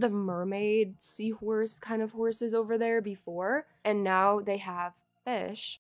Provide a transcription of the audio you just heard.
the mermaid seahorse kind of horses over there before, and now they have fish.